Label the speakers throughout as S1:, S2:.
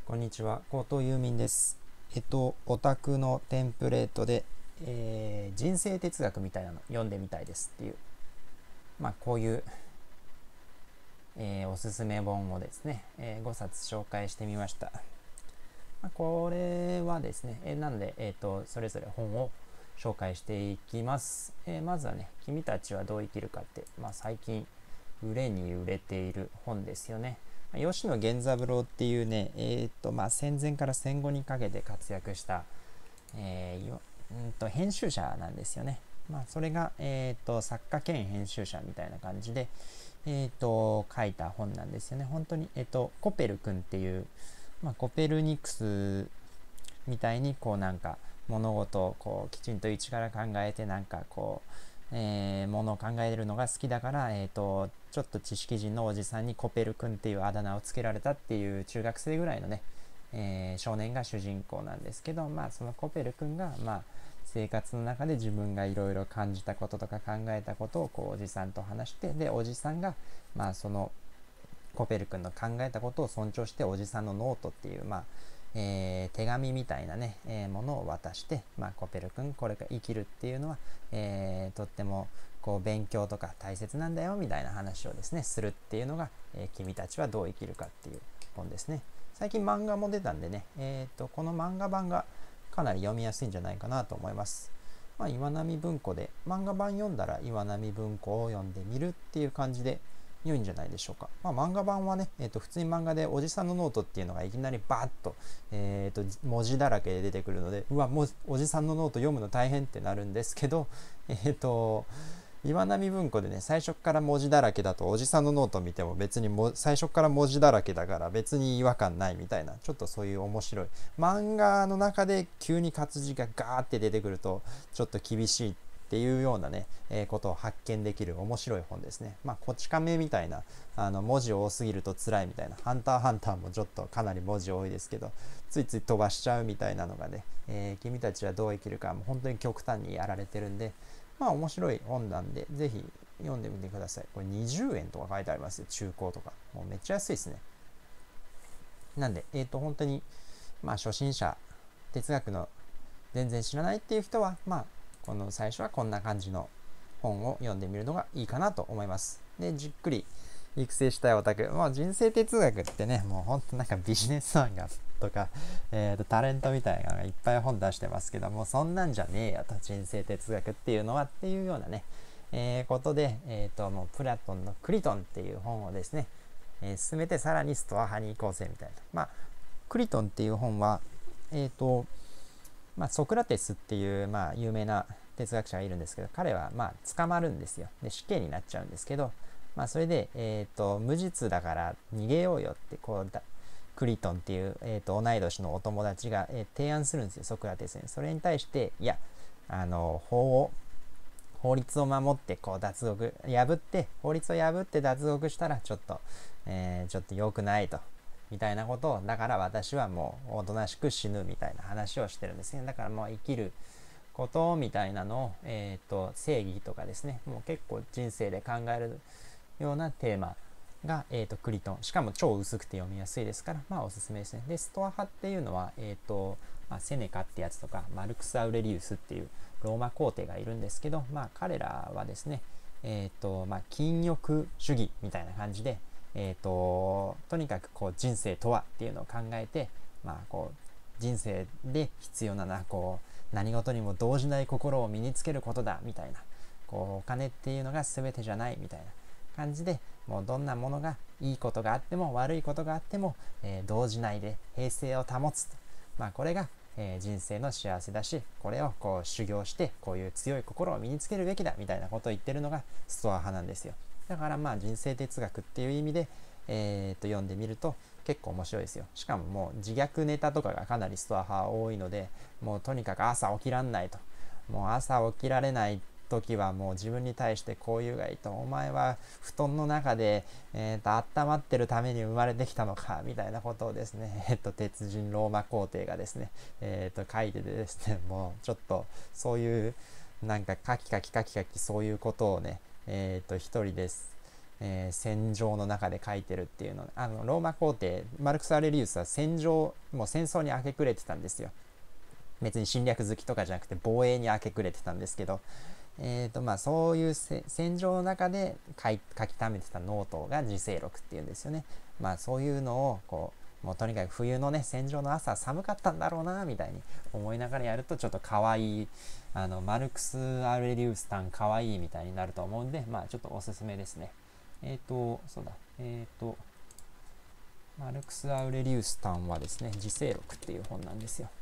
S1: こんにちは、高等遊民です。オタクのテンプレートで、人生哲学みたいなの読んでみたいですっていう、こういう、おすすめ本をですね、5冊紹介してみました。これはですね、なので、それぞれ本を紹介していきます。まずはね、君たちはどう生きるかって、最近売れに売れている本ですよね。吉野源三郎っていうね、戦前から戦後にかけて活躍した、編集者なんですよね。それが、作家兼編集者みたいな感じで、書いた本なんですよね。本当に、コペル君っていう、コペルニクスみたいに物事をきちんと一から考えてものを考えるのが好きだから、ちょっと知識人のおじさんにコペル君っていうあだ名をつけられたっていう中学生ぐらいのね、少年が主人公なんですけど、そのコペル君が、生活の中で自分がいろいろ感じたこととか考えたことをおじさんと話して、でおじさんが、そのコペル君の考えたことを尊重しておじさんのノートっていう、手紙みたいなね、ものを渡して、コペル君これから生きるっていうのは、とっても勉強とか大切なんだよみたいな話をですねするっていうのが、君たちはどう生きるかっていう本ですね。最近漫画も出たんでね、この漫画版がかなり読みやすいんじゃないかなと思います。岩波文庫で漫画版読んだら岩波文庫を読んでみるっていう感じで良いんじゃないでしょうか。漫画版はね、普通に漫画でおじさんのノートっていうのがいきなりバーッと、文字だらけで出てくるので、もうおじさんのノート読むの大変ってなるんですけど、岩波文庫でね、最初から文字だらけだとおじさんのノート見ても別に最初から文字だらけだから別に違和感ないみたいな、ちょっとそういう面白い漫画の中で急に活字がガーって出てくるとちょっと厳しいっていうようなね、ことを発見できる面白い本ですね。こち亀みたいな文字多すぎると辛いみたいな、ハンターハンターもちょっとかなり文字多いですけどついつい飛ばしちゃうみたいなのがね、君たちはどう生きるかも本当に極端にやられてるんで、面白い本なんでぜひ読んでみてください。これ20円とか書いてありますよ、中古とか。もうめっちゃ安いですね。なんで本当に初心者、哲学の全然知らないっていう人はこの最初はこんな感じの本を読んでみるのがいいかなと思います。でじっくり育成したいオタク、人生哲学ってね、もうほんとビジネス漫画とか、タレントみたいなのがいっぱい本出してますけども、そんなんじゃねえよと、人生哲学っていうのはっていうようなね、ことで、もうプラトンのクリトンっていう本をですね、進めてさらにストア派に行こうぜみたいな。クリトンっていう本は、ソクラテスっていう、有名な哲学者がいるんですけど、彼は捕まるんですよ。で死刑になっちゃうんですけど、それで、無実だから逃げようよってクリトンっていう、同い年のお友達が、提案するんですよ、ソクラテスに。それに対して、いや、法律を守って脱獄法律を破って脱獄したらちょっと良くないと、みたいなことを、だから私はもうおとなしく死ぬみたいな話をしてるんですね。だからもう生きることみたいなのを、正義とかですね、もう結構人生で考えるようなテーマが、クリトン、しかも超薄くて読みやすいですから、おすすめですね。でストア派っていうのは、セネカってやつとかマルクス・アウレリウスっていうローマ皇帝がいるんですけど、彼らはですね、禁欲主義みたいな感じで、とにかく人生とはっていうのを考えて、人生で必要な何事にも動じない心を身につけることだみたいな、お金っていうのが全てじゃないみたいな感じで、もうどんなものがいいことがあっても悪いことがあっても、動じないで平静を保つと、これが、人生の幸せだし、これを修行してこういう強い心を身につけるべきだみたいなことを言ってるのがストア派なんですよ。だから人生哲学っていう意味で、読んでみると結構面白いですよ。しかももう自虐ネタとかがかなりストア派多いので、もうとにかく朝起きらんないと、もう朝起きられない時はもう自分に対してこう言うがいいと、お前は布団の中で、温まってるために生まれてきたのかみたいなことをですね、鉄人ローマ皇帝がですね、書いててですね、もうちょっとそういうカキカキそういうことをね、一人です戦場の中で書いてるっていうの、ローマ皇帝マルクス・アウレリウスはもう戦争に明け暮れてたんですよ。別に侵略好きとかじゃなくて防衛に明け暮れてたんですけど、そういう戦場の中で書き溜めてたノートが自省録っていうんですよね。そういうのをもうとにかく冬のね戦場の朝寒かったんだろうなみたいに思いながらやるとちょっと可愛いマルクス・アウレリウスタン可愛いみたいになると思うんで、ちょっとおすすめですね。そうだマルクス・アウレリウスタンはですね自省録っていう本なんですよ。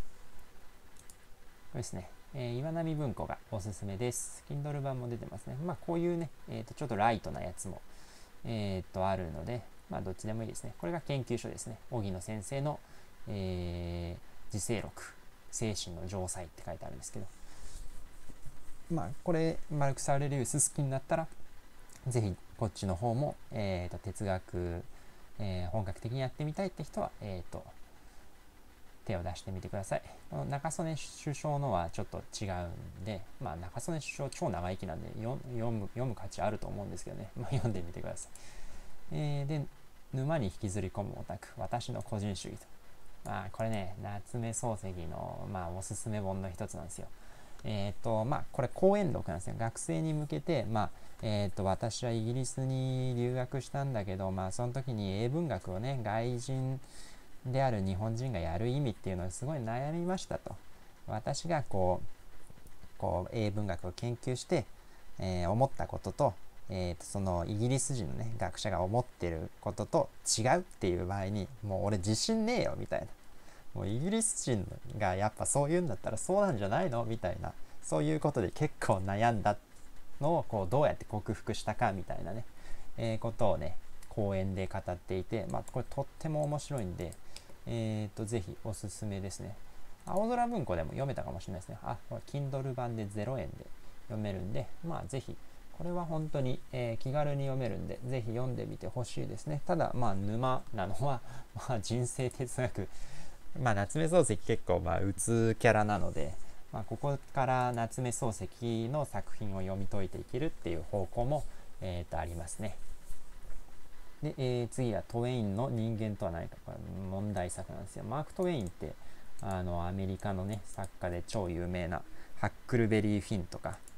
S1: これですね。岩波文庫がおすすめです。Kindle 版も出てますね。こういうね、ちょっとライトなやつも、あるので、どっちでもいいですね。これが研究所ですね。荻野先生の、自省録、精神の城塞って書いてあるんですけど、これ、マルクス・アウレリウス好きになったら、ぜひこっちの方も、哲学、本格的にやってみたいって人は、手を出してみてください。この中曽根首相のはちょっと違うんで、中曽根首相超長生きなんで読む価値あると思うんですけどね、読んでみてください。で、沼に引きずり込むオタク、私の個人主義と。これね、夏目漱石の、おすすめ本の一つなんですよ。これ講演録なんですよ。学生に向けて、私はイギリスに留学したんだけど、その時に英文学をね、外人である日本人がやる意味っていうのをすごい悩みましたと。私が英文学を研究して、思ったことと、そのイギリス人のね学者が思ってることと違うっていう場合にもう俺自信ねえよみたいな、もうイギリス人がやっぱそう言うんだったらそうなんじゃないのみたいな、そういうことで結構悩んだのをどうやって克服したかみたいなね、ことをね講演で語っていて、これとっても面白いんで、ぜひおすすめですね。青空文庫でも読めたかもしれないですね。Kindle 版で0円で読めるんで、ぜひこれは本当に、気軽に読めるんでぜひ読んでみてほしいですね。ただ沼なのは、人生哲学、夏目漱石結構うつキャラなので、ここから夏目漱石の作品を読み解いていけるっていう方向も、ありますね。で、次はトウェインの人間とは何か、これ問題作なんですよ。マーク・トウェインってアメリカのね作家で超有名なハックルベリー・フィンとか、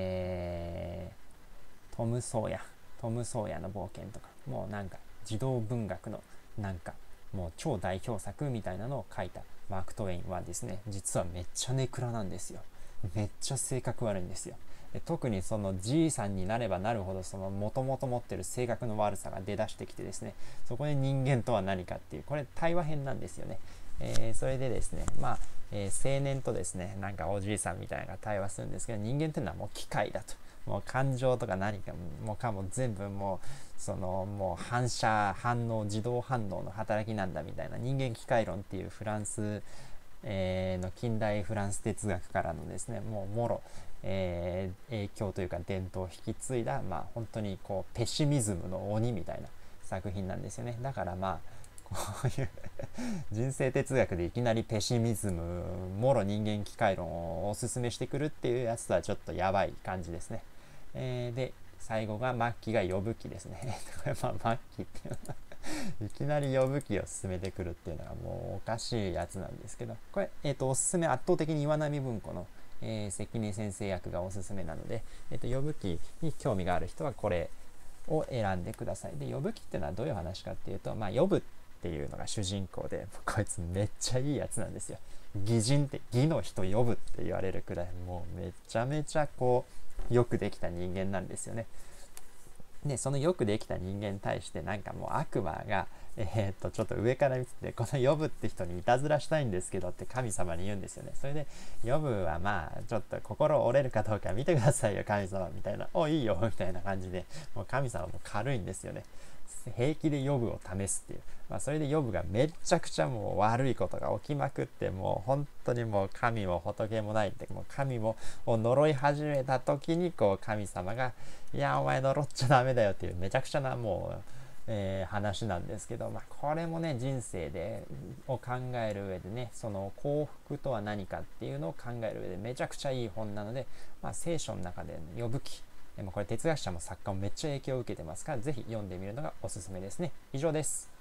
S1: トム・ソーヤの冒険とか、もうなんか児童文学のなんかもう超代表作みたいなのを書いたマーク・トウェインはですね、実はめっちゃネクラなんですよ。めっちゃ性格悪いんですよ。特にそのじいさんになればなるほど、そのもともと持ってる性格の悪さが出だしてきてですね、そこで人間とは何かっていう、これ対話編なんですよね。それでですね、青年とですね、なんかおじいさんみたいなのが対話するんですけど、人間っていうのはもう機械だと。もう感情とか何かも全部もう反射反応自動反応の働きなんだみたいな、人間機械論っていうフランス、の近代フランス哲学からのですね、もうもろ、影響というか伝統を引き継いだ、本当にペシミズムの鬼みたいな作品なんですよね。だからこういう人生哲学でいきなりペシミズムもろ人間機械論をおすすめしてくるっていうやつとはちょっとやばい感じですね。で最後が末期が呼ぶ気ですね。これ末期っていうのはいきなり呼ぶ気を進めてくるっていうのがもうおかしいやつなんですけど、これ、おすすめ圧倒的に岩波文庫の、関根先生役がおすすめなので、呼ぶ気に興味がある人はこれを選んでください。で呼ぶ気っていうのはどういう話かっていうと、呼ぶっていうのが主人公で、こいつめっちゃいいやつなんですよ。擬人って義の人呼ぶって言われるくらい、もうめちゃめちゃよくできた人間なんですよね。でそのよくできた人間に対してなんかもう悪魔が、ちょっと上から見てて、このヨブって人にいたずらしたいんですけどって神様に言うんですよね。それでヨブはちょっと心折れるかどうか見てくださいよ神様みたいな、おいいよみたいな感じで、もう神様も軽いんですよね。平気でヨブを試すっていう、それでヨブがめちゃくちゃもう悪いことが起きまくって、もう本当にもう神も仏もないって、もう神も呪い始めた時に神様がいやお前呪っちゃダメだよっていうめちゃくちゃなもう、話なんですけど、これもね人生を考える上でね、その幸福とは何かっていうのを考える上でめちゃくちゃいい本なので、聖書の中で呼ぶ記これ哲学者も作家もめっちゃ影響を受けてますから、ぜひ読んでみるのがおすすめですね。以上です。